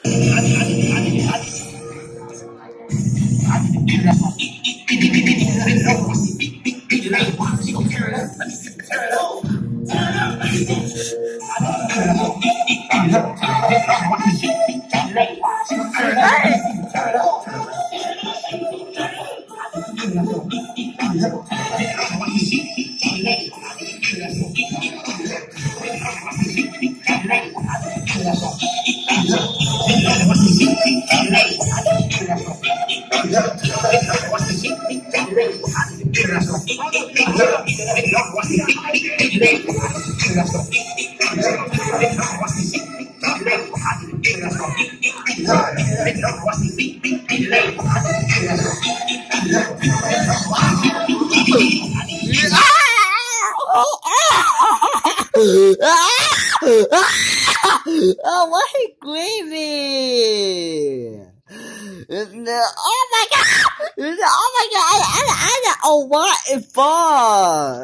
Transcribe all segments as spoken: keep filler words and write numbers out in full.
Oh, why he screaming? Oh my god! Oh my god! I, I, I don't know what it was.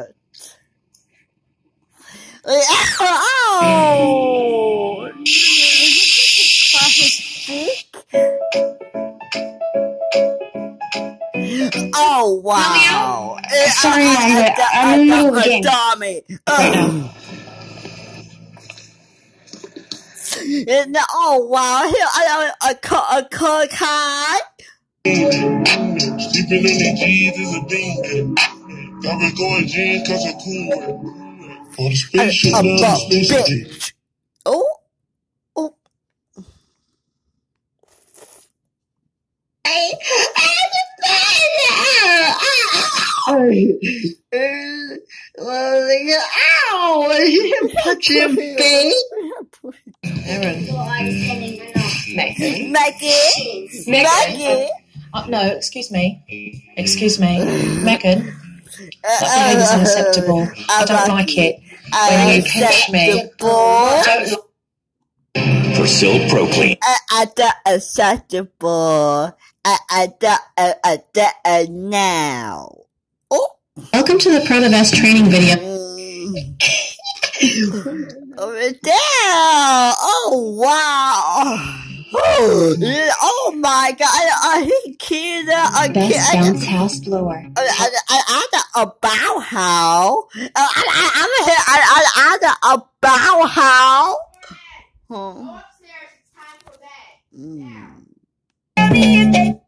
Oh! Oh wow! Sorry, Margaret. I'm in the middle of the game. Tommy. Oh wow! Here I a a a car. Sleeping on the G's is a bean. Got me going jeans cause I'm cool. For the spaceship, love the spaceship. Oh, oh. Hey, ow! Put your face. Aaron. Megan. Megan. Megan. Oh, no, excuse me. Excuse me. Megan. That behaviour's unacceptable. I don't like it. When you catch me. I don't Persil Pro Clean. I don't acceptable. I I don't I don't now. Oh. Welcome to the Pro the Best training video. Over there! Oh wow! Oh, oh my god! I hit kid. I Best bounce house blower. I I I I a bow how? I I I'm here. I I I a bow how? Oh. Go upstairs. It's time for bed. Mm.